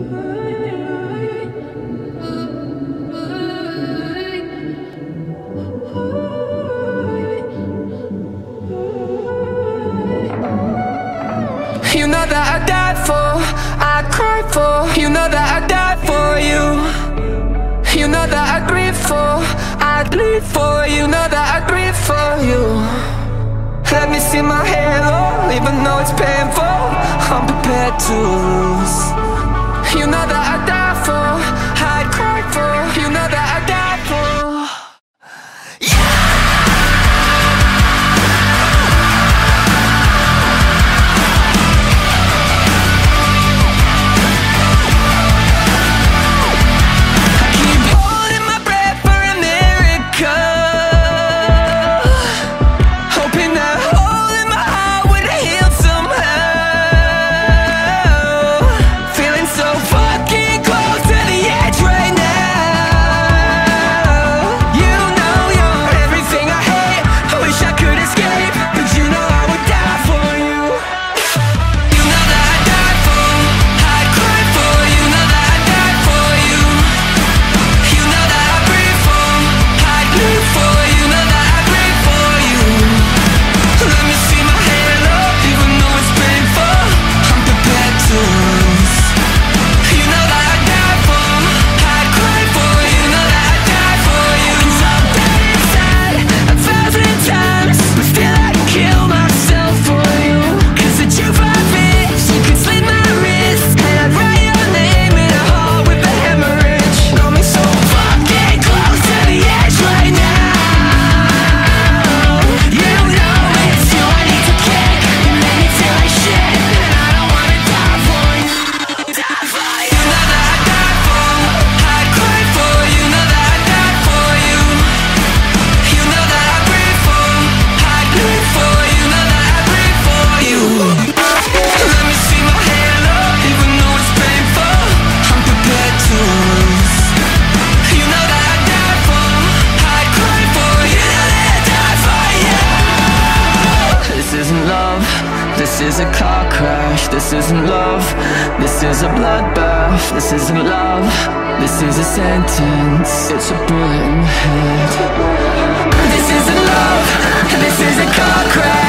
You know that I died for, I cried for. You know that I died for you. You know that I grieve for, I bleed for. You know that I grieve for you. Let me see my halo, even though it's painful. I'm prepared to lose. You know that I died for, I cried for. You know that I died for. This is a car crash, this isn't love. This is a bloodbath, this isn't love. This is a sentence, it's a bullet in the head. This isn't love, this is a car crash.